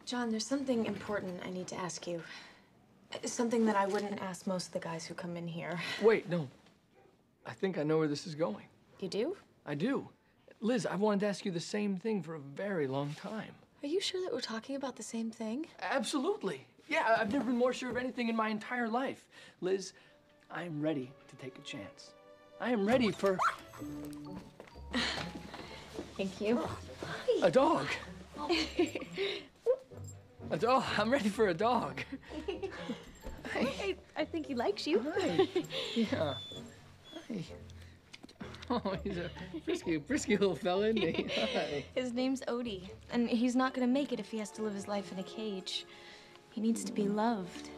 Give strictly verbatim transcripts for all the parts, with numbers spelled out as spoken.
Jon, there's something important I need to ask you. Something that I wouldn't ask most of the guys who come in here. Wait, no. I think I know where this is going. You do? I do. Liz, I've wanted to ask you the same thing for a very long time. Are you sure that we're talking about the same thing? Absolutely. Yeah, I've never been more sure of anything in my entire life. Liz, I'm ready to take a chance. I am ready for... Thank you. A dog. A dog. I'm ready for a dog. I, I think he likes you. Hi. Yeah. Hi. Oh, he's a frisky, frisky little fella, isn't he? Hi. His name's Odie, and he's not gonna make it if he has to live his life in a cage. He needs to be loved.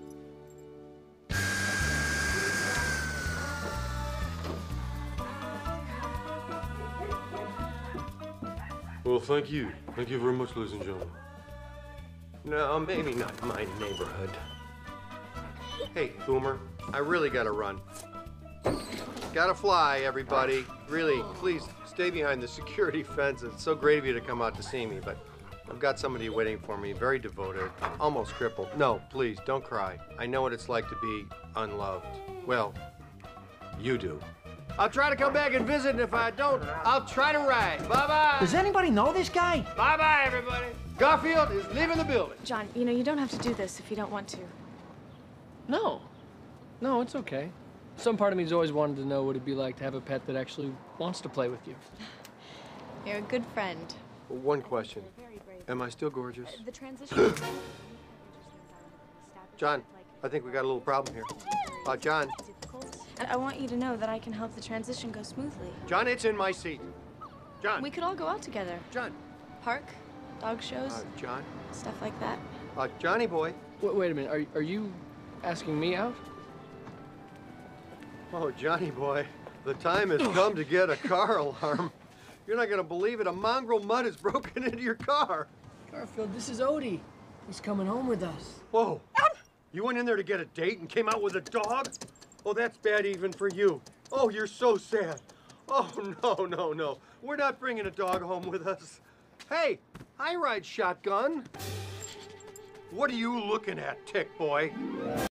Well, thank you. Thank you very much, ladies and gentlemen. No, maybe not my neighborhood. Hey, Boomer, I really gotta run. Gotta fly, everybody. Really, please stay behind the security fence. It's so great of you to come out to see me, but I've got somebody waiting for me, very devoted, almost crippled. No, please, don't cry. I know what it's like to be unloved. Well, you do. I'll try to come back and visit, and if I don't, I'll try to ride. Bye-bye. Does anybody know this guy? Bye-bye, everybody. Garfield is leaving the building. Jon, you know, you don't have to do this if you don't want to. No. No, it's okay. Some part of me's always wanted to know what it'd be like to have a pet that actually wants to play with you. You're a good friend. One question. Am I still gorgeous? The transition... Jon, I think we got a little problem here. Uh, Jon. And I want you to know that I can help the transition go smoothly. Jon, it's in my seat. Jon. We could all go out together. Jon. Park, dog shows, Uh, Jon. stuff like that. Uh, Johnny boy. Wait, wait a minute. Are, are you asking me out? Oh, Johnny boy, the time has come to get a car alarm. You're not gonna believe it. A mongrel mutt has broken into your car. Garfield, this is Odie. He's coming home with us. Whoa. You went in there to get a date and came out with a dog? Oh, that's bad even for you. Oh, you're so sad. Oh, no, no, no. We're not bringing a dog home with us. Hey, I ride shotgun. What are you looking at, tick boy?